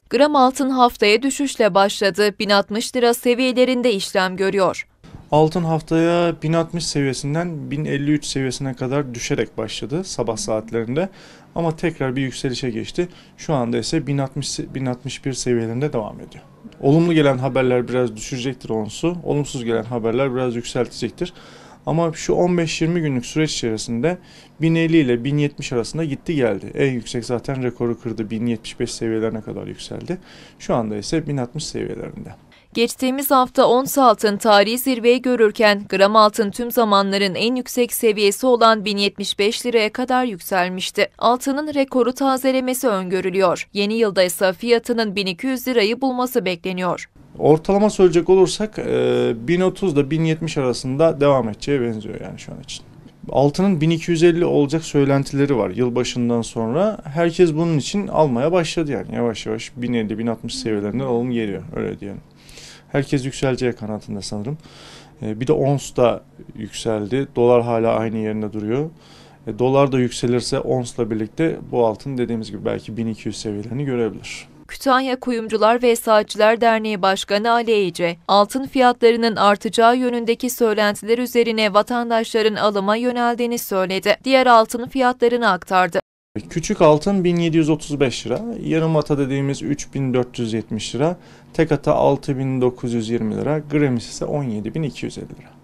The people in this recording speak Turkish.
Gram altın haftaya düşüşle başladı. 1060 lira seviyelerinde işlem görüyor. Altın haftaya 1060 seviyesinden 1053 seviyesine kadar düşerek başladı sabah saatlerinde. Ama tekrar bir yükselişe geçti. Şu anda ise 1060-1061 seviyelerinde devam ediyor. Olumlu gelen haberler biraz düşürecektir onsu. Olumsuz gelen haberler biraz yükseltecektir. Ama şu 15-20 günlük süreç içerisinde 1050 ile 1070 arasında gitti geldi. En yüksek zaten rekoru kırdı. 1075 seviyelerine kadar yükseldi. Şu anda ise 1060 seviyelerinde. Geçtiğimiz hafta ons altın tarihi zirveyi görürken gram altın tüm zamanların en yüksek seviyesi olan 1075 liraya kadar yükselmişti. Altının rekoru tazelemesi öngörülüyor. Yeni yılda ise fiyatının 1200 lirayı bulması bekleniyor. Ortalama söyleyecek olursak 1030 ile 1070 arasında devam edeceğe benziyor yani şu an için. Altının 1250 olacak söylentileri var yılbaşından sonra. Herkes bunun için almaya başladı yani yavaş yavaş 1050-1060 seviyelerinden alım geliyor öyle diyelim. Herkes yükseleceği kanaatinde sanırım. Bir de ons da yükseldi. Dolar hala aynı yerinde duruyor. Dolar da yükselirse onsla birlikte bu altın dediğimiz gibi belki 1200 seviyelerini görebilir. Kütahya Kuyumcular ve Saatçılar Derneği Başkanı Ali Ece, altın fiyatlarının artacağı yönündeki söylentiler üzerine vatandaşların alıma yöneldiğini söyledi. Diğer altın fiyatlarını aktardı. Küçük altın 1735 lira, yarım ata dediğimiz 3470 lira, tek ata 6920 lira, gramisi ise 17250 lira.